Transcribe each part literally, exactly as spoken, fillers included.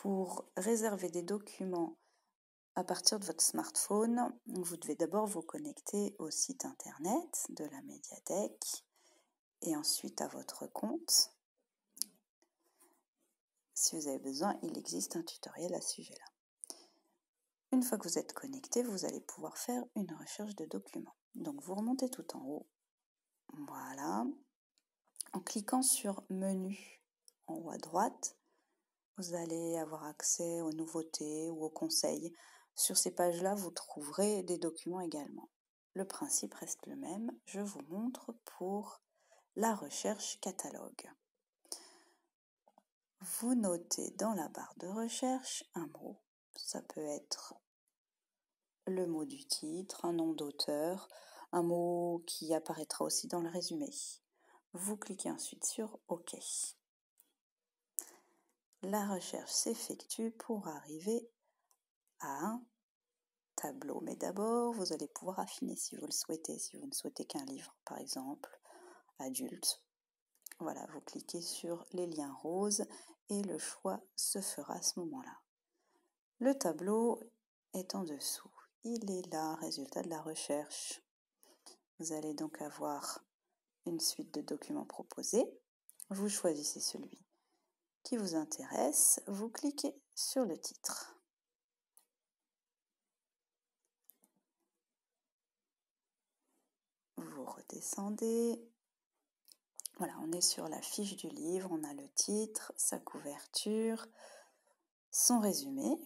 Pour réserver des documents à partir de votre smartphone, vous devez d'abord vous connecter au site internet de la médiathèque et ensuite à votre compte. Si vous avez besoin, il existe un tutoriel à ce sujet-là. Une fois que vous êtes connecté, vous allez pouvoir faire une recherche de documents. Donc vous remontez tout en haut. Voilà. En cliquant sur Menu en haut à droite, vous allez avoir accès aux nouveautés ou aux conseils. Sur ces pages-là, vous trouverez des documents également. Le principe reste le même. Je vous montre pour la recherche catalogue. Vous notez dans la barre de recherche un mot. Ça peut être le mot du titre, un nom d'auteur, un mot qui apparaîtra aussi dans le résumé. Vous cliquez ensuite sur OK. La recherche s'effectue pour arriver à un tableau. Mais d'abord, vous allez pouvoir affiner si vous le souhaitez. Si vous ne souhaitez qu'un livre, par exemple, adulte. Voilà, vous cliquez sur les liens roses et le choix se fera à ce moment-là. Le tableau est en dessous. Il est là, résultat de la recherche. Vous allez donc avoir une suite de documents proposés. Vous choisissez celui qui vous intéresse. Vous cliquez sur le titre. Vous redescendez. Voilà, on est sur la fiche du livre. On a le titre, sa couverture, son résumé.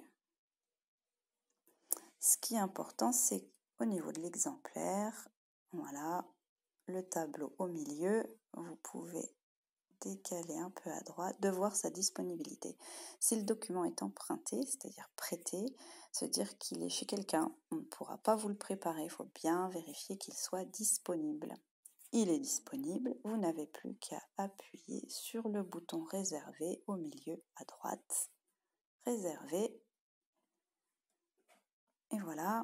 Ce qui est important, c'est qu'au niveau de l'exemplaire, voilà, le tableau au milieu, vous pouvez décaler un peu à droite, de voir sa disponibilité. Si le document est emprunté, c'est-à-dire prêté, ça veut dire qu'il est chez quelqu'un. On ne pourra pas vous le préparer, il faut bien vérifier qu'il soit disponible. Il est disponible, vous n'avez plus qu'à appuyer sur le bouton réservé au milieu à droite. Réserver. Et voilà.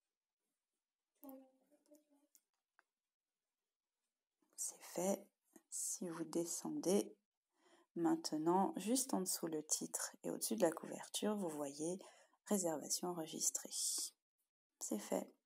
C'est fait. Si vous descendez, maintenant, juste en dessous le titre et au-dessus de la couverture, vous voyez réservation enregistrée. C'est fait.